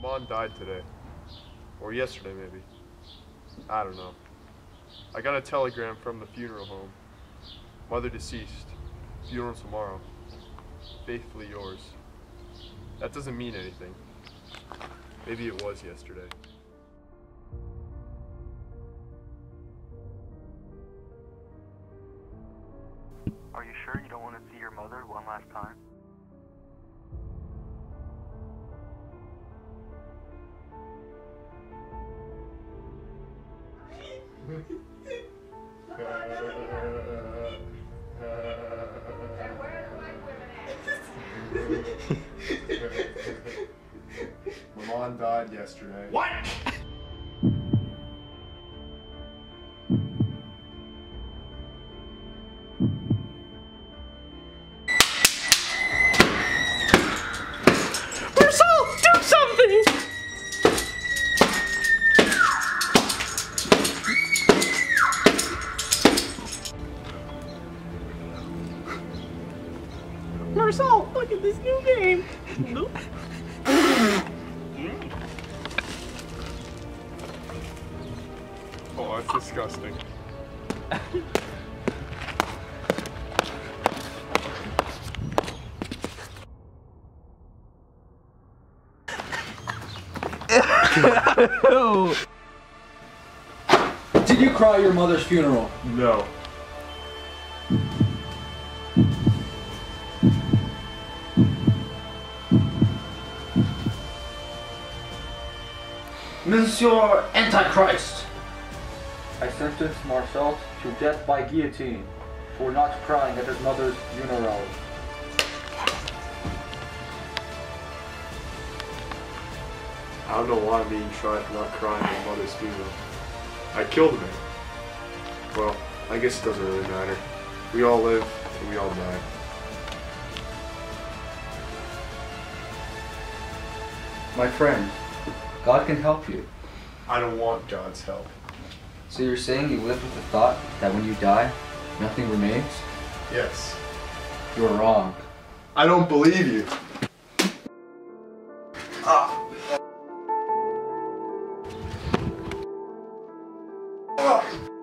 mom died today. Or yesterday, maybe. I don't know. I got a telegram from the funeral home. Mother deceased. Funeral tomorrow. Faithfully yours. That doesn't mean anything. Maybe it was yesterday. Are you sure you don't want to see your mother one last time? My mom died yesterday. What? Meursault, do something! Meursault, look at this new game. Oh, that's disgusting. Did you cry at your mother's funeral? No. Monsieur Antichrist! I sentence Meursault to death by guillotine for not crying at his mother's funeral. I don't know why I'm being tried for not crying at my mother's funeral. I killed her. Well, I guess it doesn't really matter. We all live and we all die. My friend, God can help you. I don't want God's help. So you're saying you live with the thought that when you die, nothing remains? Yes. You're wrong. I don't believe you. Ah.